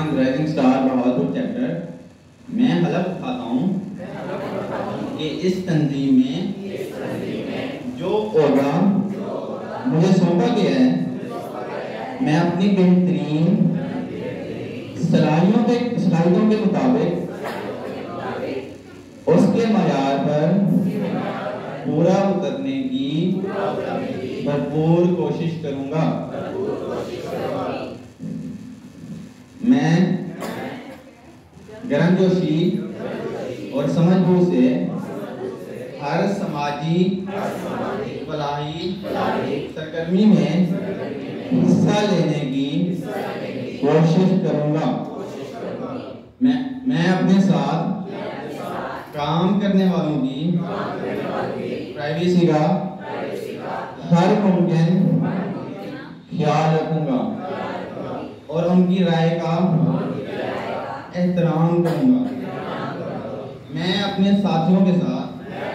Quran rising star Bahadur chapter. मैं हलफ खाता हूँ कि इस तंजीम में जो ओहदा मुझे सौंपा गया है मैं अपनी बेहतरीन सलाहियतों के मुताबिक उसके मयार पर पूरा उतरने की भरपूर कोशिश करूंगा। मैं गर्मजोशी और समझबूझ से हर समाजी फलाही सरगर्मी में हिस्सा लेने की कोशिश करूंगा। मैं अपने साथ काम करने वालों की प्राइवेसी का हर मुमकिन ख्याल रखूंगा और उनकी राय का एहतराम करूंगा। मैं अपने साथियों के साथ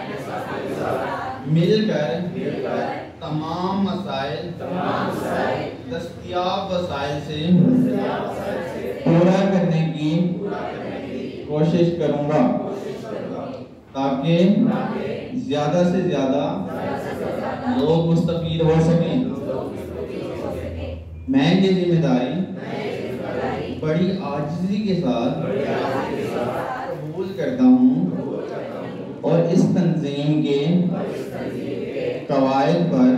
मिलकर तमाम मसाइल दस्तयाब वसाइल से पूरा करने की कोशिश करूंगा ताकि ज्यादा से ज्यादा लोग मुस्तफीद हो सकें। मैं ये जिम्मेदारी बड़ी आजिज़ी के साथ कबूल करता हूँ और इस तंजीम के कवायद पर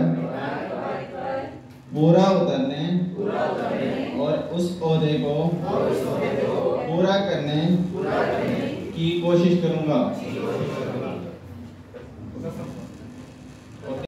पूरा उतरने और उस ओहदे को पूरा करने की कोशिश करूँगा।